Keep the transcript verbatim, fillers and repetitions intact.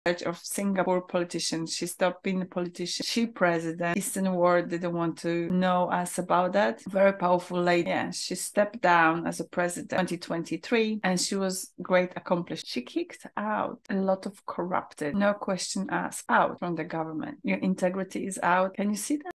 of Singapore politicians. She stopped being a politician. She president. Eastern world didn't want to know us about that. Very powerful lady. Yeah, she stepped down as a president twenty twenty-three, and she was great accomplished. She kicked out a lot of corrupted, no question asked, out from the government. Your integrity is out. Can you see that?